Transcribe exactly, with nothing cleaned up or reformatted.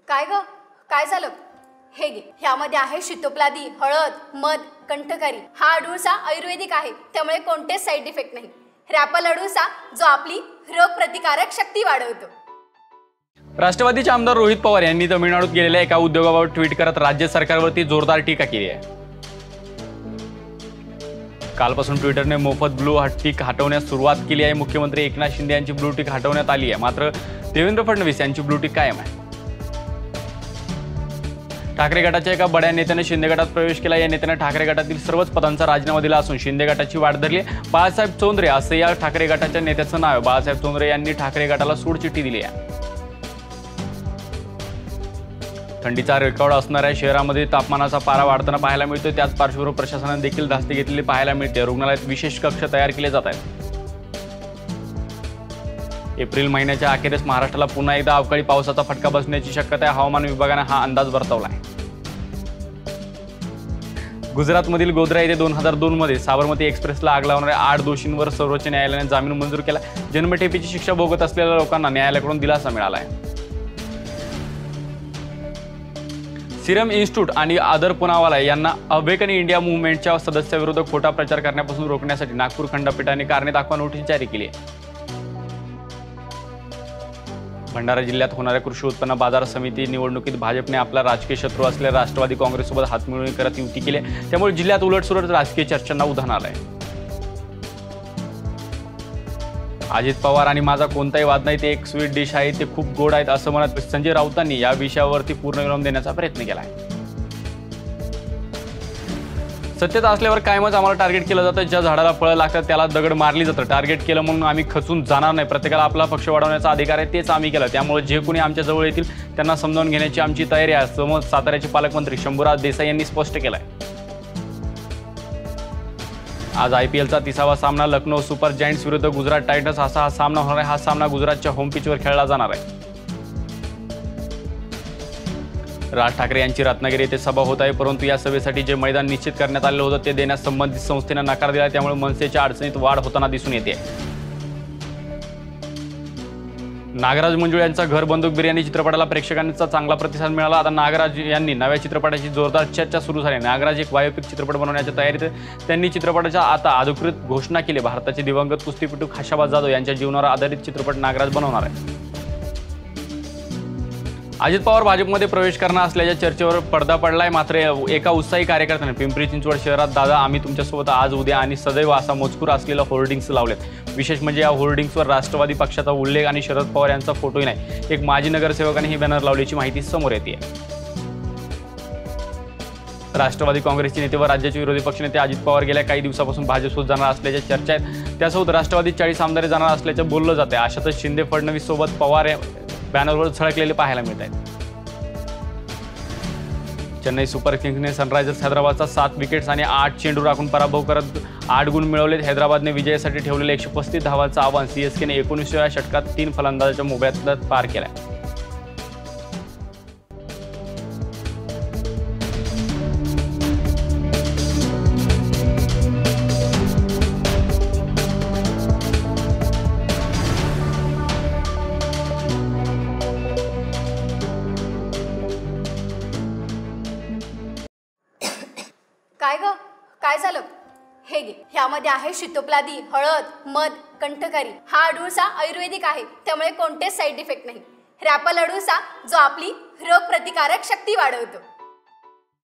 काय ग काय झालं? हे घे, ह्यामध्ये आहे शीतोपलादी, हळद, मध, कंठकारी. हा अडुळसा आयुर्वेदिक आहे, त्यामुळे कोणतेच साईड इफेक्ट नाही. रॅपल अडुळसा, जो आपली रोग प्रतिकारक शक्ती वाढवतो. राष्ट्रवादीचे आमदार रोहित पवार यांनी तमिळनाडूत गेलेल्या एका उद्योगाबाबत ट्विट करत राज्य सरकारवरती जोरदार टीका केली आहे. कालपासून ट्विटरने मोफत ब्लू टिक हटवण्यास सुरुवात केली आहे. मुख्यमंत्री एकनाथ शिंदे यांची ब्लू टिक हटवण्यात आली आहे, मात्र देवेंद्र फडणवीस यांची ब्लू टिक कायम आहे. ठाकरे गटाच्या एका बड्या नेत्याने शिंदे गटात प्रवेश केला. या नेत्याने ठाकरे गटातील सर्वच पदांचा राजीनामा दिला असून शिंदे गटाची वाट धरली. बाळासाहेब चोंद्रे असे या ठाकरे गटाच्या नेत्याचं नाव आहे. बाळासाहेब चोंद्रे यांनी ठाकरे गटाला सोडचिठ्ठी दिली आहे. थंडीचा रेकॉर्ड असणाऱ्या शहरामध्ये तापमानाचा पारा वाढताना पाहायला मिळतो. त्याच पार्श्वभूमीवर प्रशासनाने देखील धास्ती घेतलेली पाहायला मिळते. रुग्णालयात विशेष कक्ष तयार केले जात आहेत. एप्रिल महिन्याच्या अखेरीस महाराष्ट्राला पुन्हा एकदा अवकाळी पावसाचा फटका बसण्याची शक्यता आहे. हवामान विभागाने हा अंदाज वर्तवला आहे. गुजरातमधील गोध्रा येथे दोन हजार दोन मध्ये साबरमती एक्सप्रेसला आग लावणाऱ्या आठ दोषींवर सर्वोच्च न्यायालयाने जामीन मंजूर केला. जन्मठेपेची शिक्षा भोगत असलेल्या लोकांना न्यायालयाकडून दिलासा मिळाला आहे. सिरम इन्स्टिट्यूट आणि आदर पुनावाला यांना अवेकन इंडिया मूव्हमेंटच्या सदस्याविरुद्ध खोटा प्रचार करण्यापासून रोखण्यासाठी नागपूर खंडपीठाने कारणे दाखवा नोटीस जारी केली आहे. भंडारा जिल्ह्यात होणाऱ्या कृषी उत्पन्न बाजार समिती निवडणुकीत भाजपने आपला राजकीय शत्रू असलेल्या राष्ट्रवादी काँग्रेससोबत हातमिळवणी करत युती केली. त्यामुळे जिल्ह्यात उलटसुलट राजकीय चर्चांना उधाण आलं आहे. अजित पवार आणि माझा कोणताही वाद नाही, ते एक स्वीट डिश आहे, ते खूप गोड आहेत असं म्हणत संजय राऊतांनी या विषयावरती पूर्णविराम देण्याचा प्रयत्न केला आहे. सत्यता असल्यावर कायमच आम्हाला टार्गेट केलं जातं. ज्या झाडाला फळं लागतात त्याला दगड मारली जातं. टार्गेट केलं म्हणून आम्ही खचून जाणार नाही. प्रत्येकाला आपला पक्ष वाढवण्याचा अधिकार आहे, तेच आम्ही केलं. त्यामुळे जे कोणी आमच्या जवळ येतील त्यांना समजावून घेण्याची आमची तयारी आहे, असं मत साताऱ्याचे पालकमंत्री शंभूराज देसाई यांनी स्पष्ट केलं आहे. आज आयपीएलचा तिसावा सामना लखनौ सुपर जायंट्स विरुद्ध गुजरात टायटन्स असा हा सामना होणार आहे. हा सामना गुजरातच्या होम पिचवर खेळला जाणार आहे. राज ठाकरे यांची रत्नागिरी येथे सभा होत आहे, परंतु या सभेसाठी जे मैदान निश्चित करण्यात आलेलं होतं ते देण्यास संबंधित संस्थेने नकार दिला. त्यामुळे मनसेच्या अडचणीत वाढ होताना दिसून येते. नागराज मंजुळे यांचा घर बंदूक बिर्याणी चित्रपटाला प्रेक्षकांचा चांगला प्रतिसाद मिळाला. आता नागराज यांनी नव्या चित्रपटाची जोरदार चर्चा सुरू झाली. नागराज एक बायोपिक चित्रपट बनवण्याच्या तयारीत त्यांनी चित्रपटाच्या आता अधिकृत घोषणा केली. भारताचे दिवंगत कुस्तीपटू खाशाबा जाधव यांच्या जीवनावर आधारित चित्रपट नागराज बनवणार आहे. अजित पवार भाजपमध्ये प्रवेश करणार असल्याच्या चर्चेवर पडदा पडलाय. मात्र एका उत्साही कार्यकर्त्याने पिंपरी चिंचवड शहरात दादा आम्ही तुमच्यासोबत आज उद्या आणि सदैव असा मजकूर असलेला होर्डिंग्स लावलेत. विशेष म्हणजे या होर्डिंग्सवर राष्ट्रवादी पक्षाचा उल्लेख आणि शरद पवार यांचा फोटोही नाही. एक माजी नगरसेवकाने ही बॅनर लावल्याची माहिती समोर येते. राष्ट्रवादी काँग्रेसचे नेते व राज्याचे विरोधी पक्षनेते अजित पवार गेल्या काही दिवसापासून भाजपसोबत जाणार असल्याच्या चर्चा आहेत. त्यासोबत राष्ट्रवादी चाळीस आमदार जाणार असल्याचं बोललं जाते. अशातच शिंदे फडणवीस सोबत पवार बॅनरवर झळकलेले पाहायला मिळत आहेत. चेन्नई सुपर किंग्सने सनरायझर्स हैदराबादचा सात विकेट्स आणि आठ चेंडू राखून पराभव करत आठ गुण मिळवलेत. हैदराबादने विजयासाठी ठेवलेले एकशे पस्तीस धावांचं आव्हान सीएसकेने एकोणीसव्या षटकात तीन फलंदाजांच्या मोबदल्यात पार केलंय. काय ग काय झालं? हे घे, ह्यामध्ये आहे शीतोपलादी, हळद, मध, कंठकारी. हा अडुळसा आयुर्वेदिक आहे, त्यामुळे कोणतेच साईड इफेक्ट नाही. रॅपल अडुळसा, जो आपली रोग प्रतिकारक शक्ती वाढवतो.